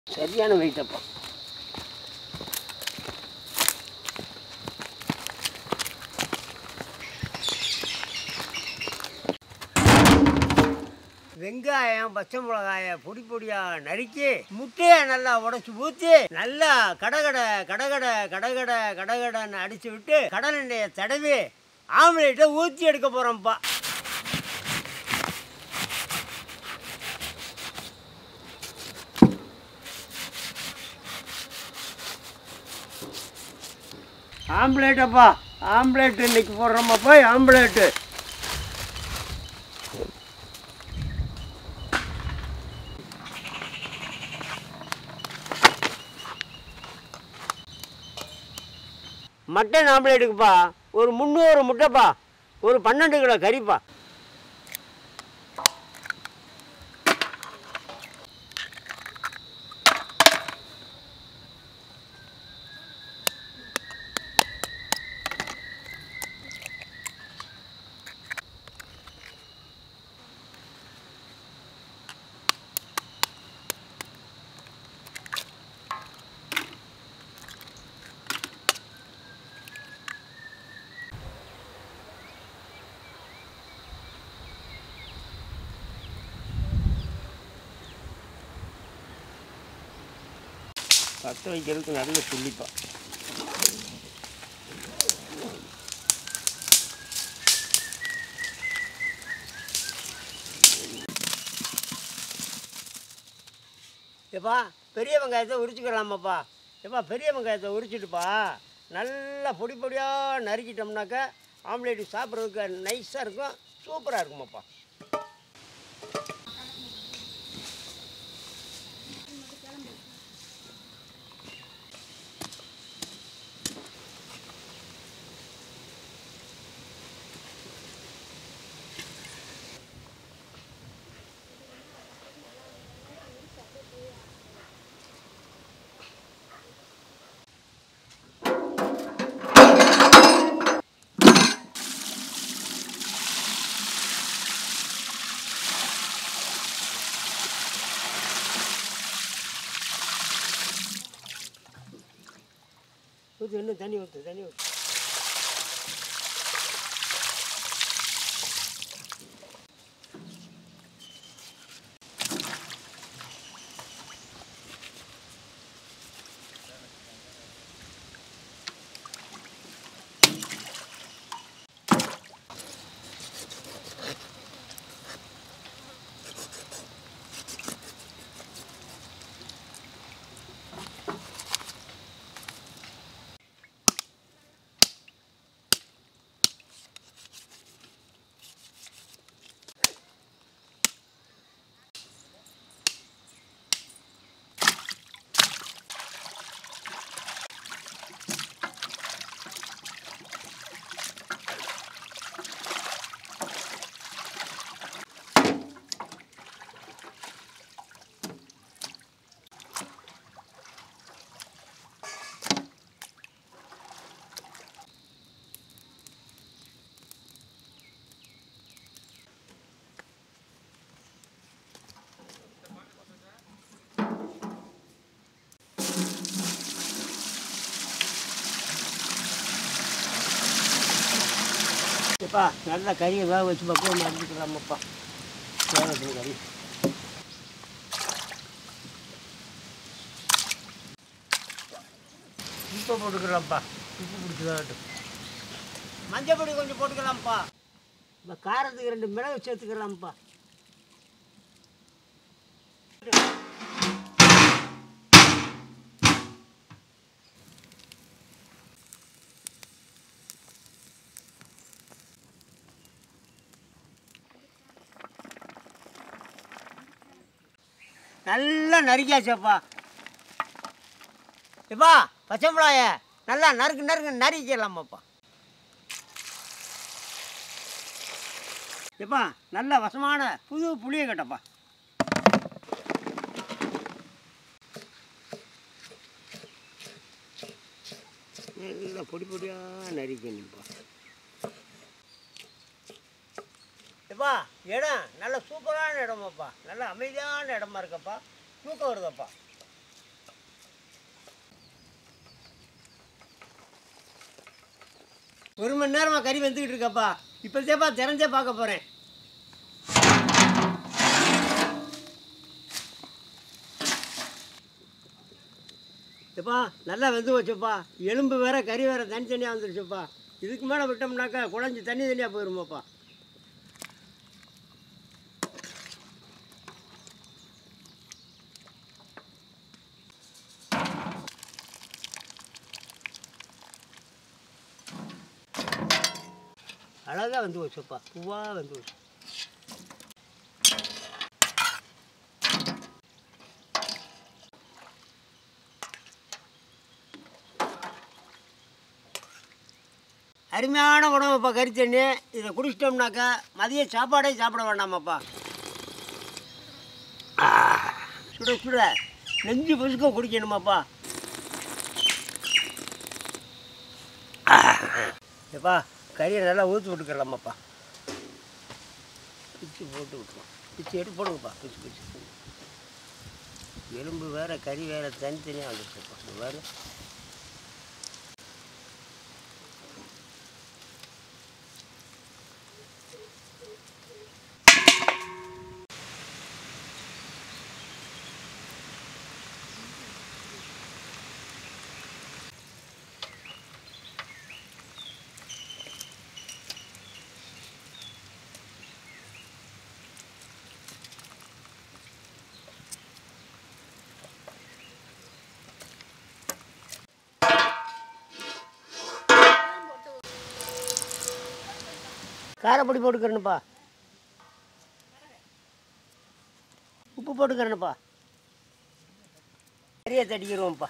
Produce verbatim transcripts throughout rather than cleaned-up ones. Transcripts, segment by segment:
சரியான வெயிட்டப்பா. வெங்காயம் பச்சை மிளகாயை பொடி பொடியாக நறுக்கி முட்டையை நல்லா உடச்சி ஊற்றி நல்லா கடகடை கடகடை கடகடை கடகடைன்னு அடித்து விட்டு கடல் எண்ணெயை தடவி ஆம்லேட்டை ஊற்றி எடுக்க போகிறோம்ப்பா. ஆம்லேட்டப்பா, ஆம்லேட்டு இன்னைக்கு போடுறோமாப்பா. ஆம்லேட்டு மட்டன் ஆம்லேட்டுக்குப்பா ஒரு முந்நூறு முட்டைப்பா, ஒரு பன்னெண்டு கிலோ கறிப்பா. பற்ற வைக்கிறதுக்கு நல்ல சுள்ளிப்பா. எப்பா பெரிய வெங்காயத்தை உரிச்சிக்கலாமாப்பா. எப்பா பெரிய வெங்காயத்தை உரிச்சிட்டுப்பா நல்லா பொடி பொடியாக நறுக்கிட்டோம்னாக்கா ஆம்லேட்டு சாப்பிட்றதுக்கு நைஸாக இருக்கும், சூப்பராக இருக்குமாப்பா. ஊற்று, இன்னும் தண்ணி ஊற்று, தண்ணி ஊற்று. எப்பா நல்லா கறியை வேக வச்சு பக்குவம் அடிச்சுக்கலாமப்பா. வேகட்டும் கறி. உப்பு போட்டுக்கலாம்ப்பா, உப்பு பிடிச்சி வேகட்டும். மஞ்சள் பொடி கொஞ்சம் போட்டுக்கலாம்ப்பா. இப்போ காரத்துக்கு ரெண்டு மிளகு சேர்த்துக்கலாம்ப்பா. நல்லா நறுக்கியாச்சப்பா. எப்பா பச்சை மிளகாய நல்லா நறுக்கு நறுக்கு நறுக்கிடலாமாப்பா. எப்பா நல்ல வசமான புது புளியை கட்டப்பா. நல்லா பொடி பொடியாக நறுக்கணும்ப்பா. எப்பா இடம் நல்ல சூப்பரான இடமாப்பா, நல்ல அமைதியான இடமா இருக்கப்பா, தூக்கம் வருதப்பா. ஒரு மணி நேரமாக கறி வந்துக்கிட்டு இருக்கப்பா. இப்போ சேப்பா திறந்தே பார்க்க போகிறேன். எப்பா நல்லா வெந்து வச்சுப்பா. எலும்பு வேற கறி வேற தனித்தனியாக வந்துருச்சுப்பா. இதுக்கு மேலே விட்டோம்னாக்கா குழஞ்சி தண்ணி தனியாக போயிடுமாப்பா. அழகாக வந்து வச்சுப்பா. பூவாக வந்து வச்சு அருமையான உணவுப்பா கறி தண்ணி. இதை குடிச்சிட்டோம்னாக்கா மதிய சாப்பாடே சாப்பிட வேண்டாமாப்பா. சுட சுட நெஞ்சு பொசுக்க குடிக்கணுமாப்பா. எப்பா கறியை நல்லா ஊற்றி விட்டுக்கலாமாப்பா. பிச்சு போட்டு விட்டுருவோம். பிச்சு எடுத்து போடுங்கப்பா. பிச்சு பிச்சு எலும்பு வேறு கறி வேறு தனித்தனியாக வந்துருச்சுப்பா. வேறு காரப்பொடி போட்டுக்கிறேனுப்பா. உப்பு போட்டுக்கிறேனுப்பா. கறியை தட்டிக்கிறோம்ப்பா.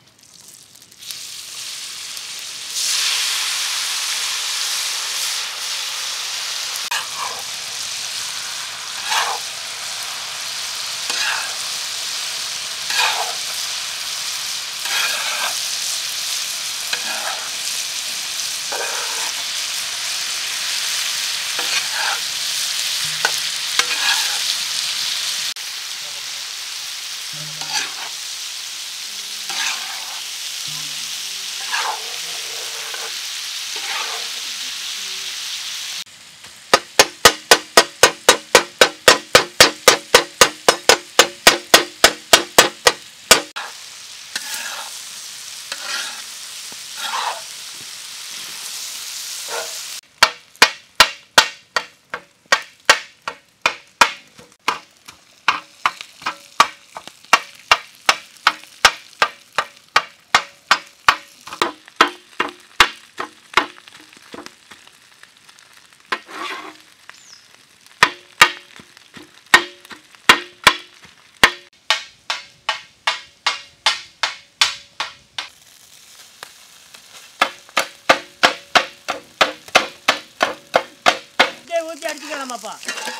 ஊற்றி அடிச்சுக்கலாமாப்பா.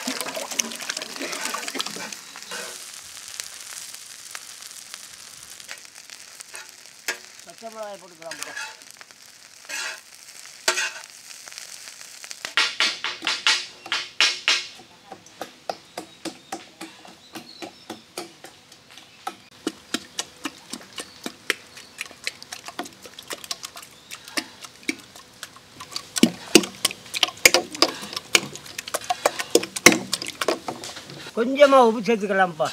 பச்சை மிளகாய் போட்டுக்கலாமாப்பா. கொஞ்சமாக உப்பு சேர்த்துக்கலாம்ப்பா.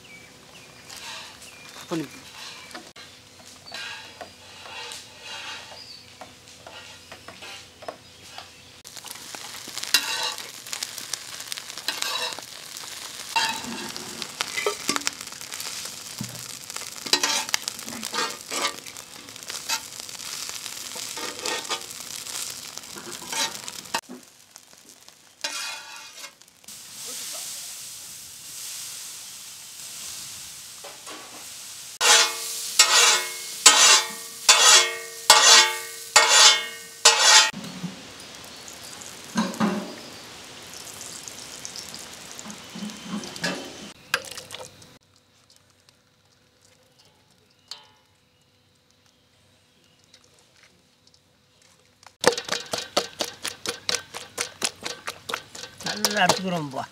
நல்லா அடிச்சுக்கிறோம்ப்பா.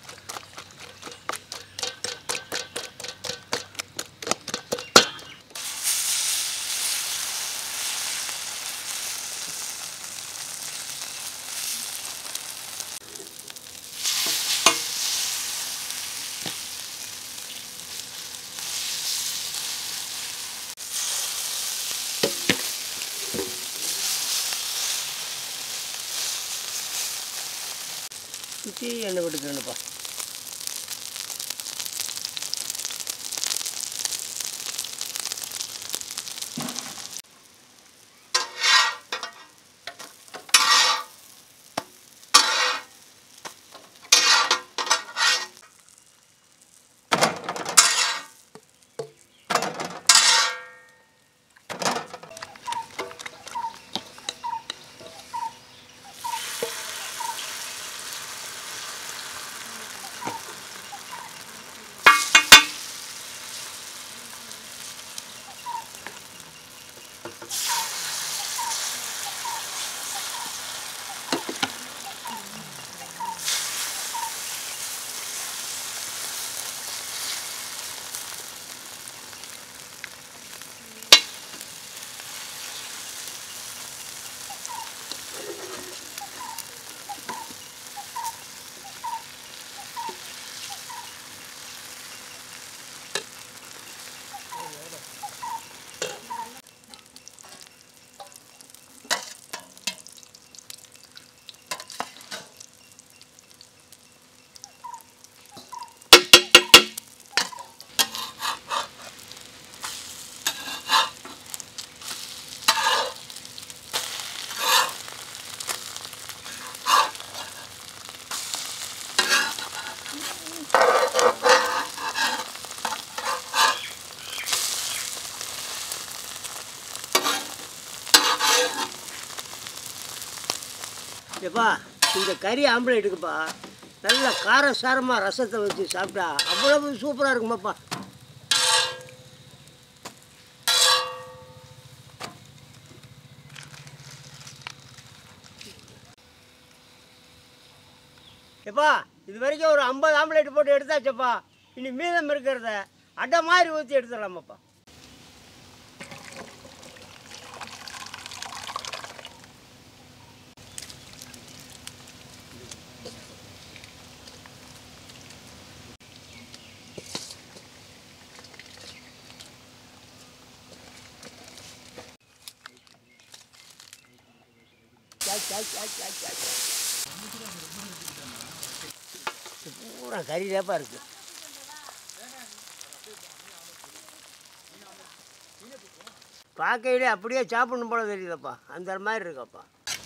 ஊற்றி எண்ணெய் விட்டுக்கணுப்பா. எப்பா இந்த கறி ஆம்லேட்டுக்குப்பா நல்ல காரசாரமாக ரசத்தை வச்சு சாப்பிட்டா அவ்வளவு சூப்பராக இருக்குமாப்பா. எப்பா இது வரைக்கும் ஒரு ஐம்பது ஆம்லேட் போட்டு எடுத்தாச்சப்பா. இனி மீதம் இருக்கிறத அடை மாதிரி ஊற்றி எடுத்துடலாமாப்பா. பூரா கறியிலேப்பா இருக்கு. பார்க்கையிலே அப்படியே சாப்பிடணும் போல தெரியுதப்பா. அந்த மாதிரி இருக்கப்பா.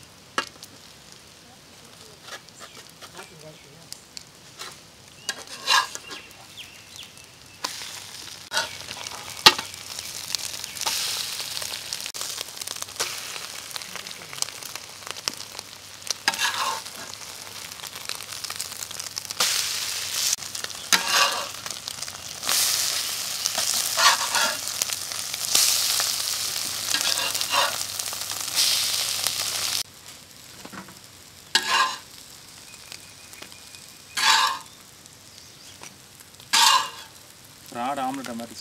ராட் ஆம்லெட் மாதிரி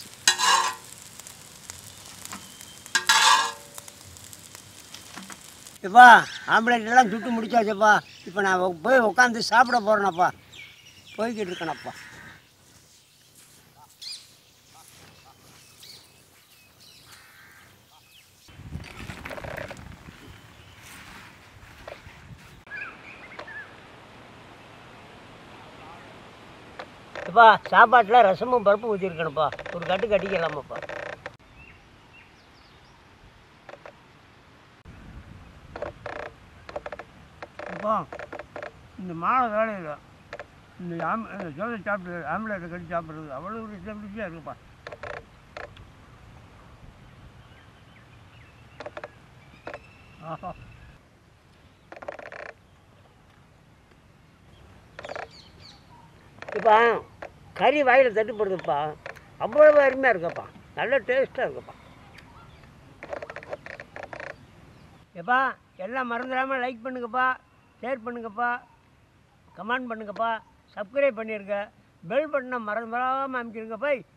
இப்பா ஆம்லேட் எல்லாம் சுட்டு முடிச்சாச்சப்பா. இப்போ நான் போய் உட்காந்து சாப்பிட போகிறேனப்பா. போய்கிட்டு இருக்கேனப்பா. எப்பா சாப்பாட்டில் ரசமும் பருப்பு ஊற்றிருக்கணும்ப்பா. ஒரு கட்டு கட்டிக்கலாமாப்பா. அப்பா இந்த மாலை வேலையில் இந்த ஆம் சோதை சாப்பிட்டு ஆம்லேட்டை கட்டி சாப்பிட்றது அவ்வளோ ஒரு ருசியாக இருக்குப்பா. ஆஹா இப்போ கறி வாயில் தட்டுப்படுதுப்பா. அவ்வளவு அருமையாக இருக்குப்பா. நல்ல டேஸ்ட்டாக இருக்குப்பா. எப்பா எல்லாம் மறந்துடாமல் லைக் பண்ணுங்கப்பா, ஷேர் பண்ணுங்கப்பா, கமெண்ட் பண்ணுங்கப்பா, சப்ஸ்கிரைப் பண்ணிடுங்க, பெல் பட்டனை மறந்துடாமல் அமைக்கிருங்க போய்.